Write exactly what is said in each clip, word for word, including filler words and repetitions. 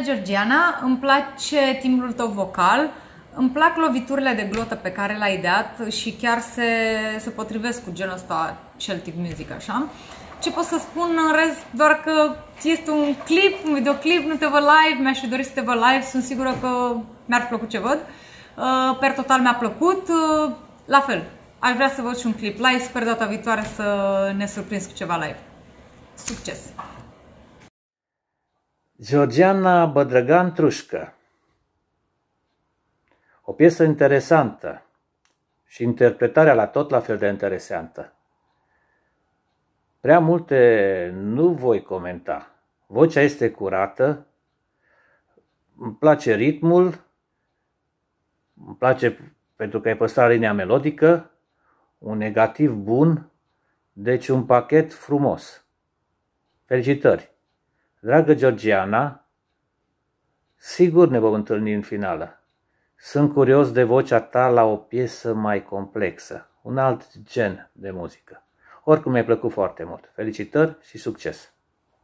Georgiana, îmi place timbrul tău vocal, îmi plac loviturile de glotă pe care le-ai dat și chiar se, se potrivesc cu genul ăsta Celtic music, așa. Ce pot să spun în rest, doar că este un clip, un videoclip, nu te văd live, mi-aș fi dorit să te văd live, sunt sigură că mi-ar plăcut ce văd. Per total mi-a plăcut, la fel, aș vrea să văd și un clip live, sper data viitoare să ne surprinzi cu ceva live. Succes! Georgiana Bădrăgan Trușcă. O piesă interesantă și interpretarea la tot la fel de interesantă. Prea multe nu voi comenta. Vocea este curată, îmi place ritmul, îmi place pentru că ai păstrat linia melodică, un negativ bun, deci un pachet frumos. Felicitări! Dragă Georgiana, sigur ne vom întâlni în finală. Sunt curios de vocea ta la o piesă mai complexă, un alt gen de muzică. Oricum mi-a plăcut foarte mult. Felicitări și succes!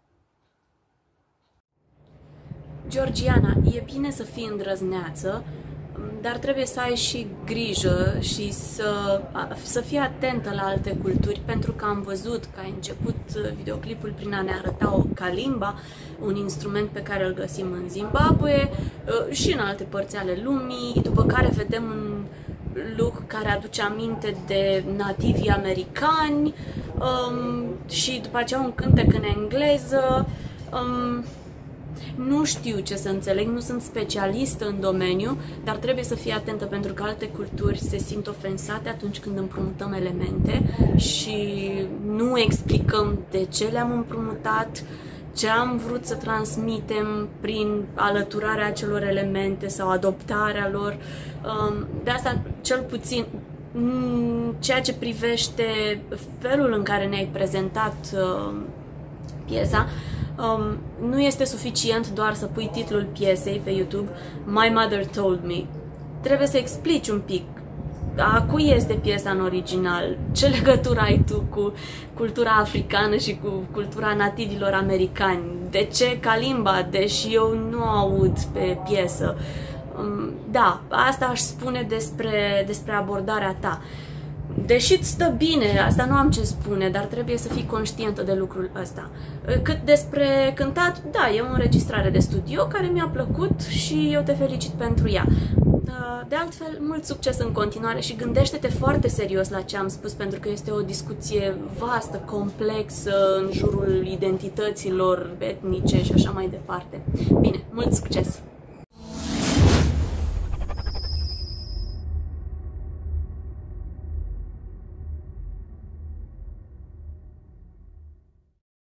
Georgiana, e bine să fii îndrăzneață, dar trebuie să ai și grijă și să, să fii atentă la alte culturi, pentru că am văzut că ai început videoclipul prin a ne arăta o kalimba, un instrument pe care îl găsim în Zimbabwe și în alte părți ale lumii, după care vedem un look care aduce aminte de nativii americani um, și după aceea un cântec în engleză. Um, Nu știu ce să înțeleg, nu sunt specialistă în domeniu, dar trebuie să fii atentă pentru că alte culturi se simt ofensate atunci când împrumutăm elemente și nu explicăm de ce le-am împrumutat, ce am vrut să transmitem prin alăturarea acelor elemente sau adoptarea lor. De asta, cel puțin, ceea ce privește felul în care ne-ai prezentat piesa, Um, nu este suficient doar să pui titlul piesei pe YouTube, My Mother Told Me. Trebuie să explici un pic a cui este piesa în original, ce legătură ai tu cu cultura africană și cu cultura nativilor americani, de ce kalimba, deși eu nu aud pe piesă. Um, da, asta aș spune despre, despre abordarea ta. Deși îți stă bine, asta nu am ce spune, dar trebuie să fii conștientă de lucrul ăsta. Cât despre cântat, da, e o înregistrare de studio care mi-a plăcut și eu te felicit pentru ea. De altfel, mult succes în continuare și gândește-te foarte serios la ce am spus, pentru că este o discuție vastă, complexă, în jurul identităților etnice și așa mai departe. Bine, mult succes!